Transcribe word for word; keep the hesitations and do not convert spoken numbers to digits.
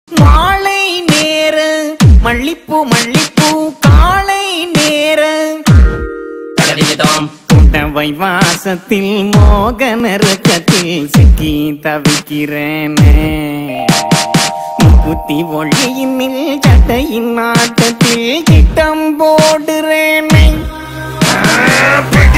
மாலை நேர மல்லிப்பூ மல்லிப்பூ காலை நேர புடவை வாசத்தில் மோகன ரக்கத்தில் சிக்கி தவிக்கிறேனே முக்குத்தி ஒளியினில் சட்டையின் ஆட்டத்தில் திட்டம் போடுறேனே